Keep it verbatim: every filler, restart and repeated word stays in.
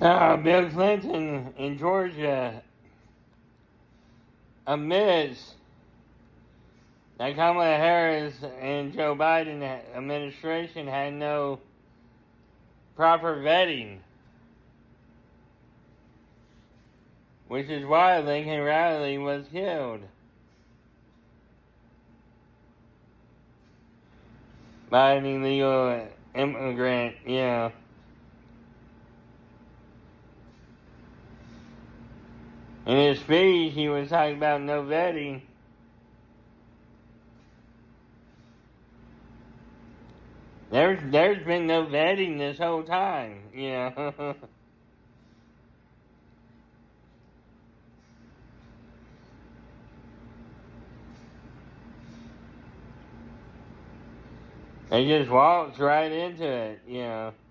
Uh, Bill Clinton in Georgia admits that Kamala Harris and Joe Biden administration had no proper vetting, which is why Lincoln Riley was killed by an illegal immigrant, you know. In his speech, he was talking about no vetting. There's, there's been no vetting this whole time, you know. They just walked right into it, you know.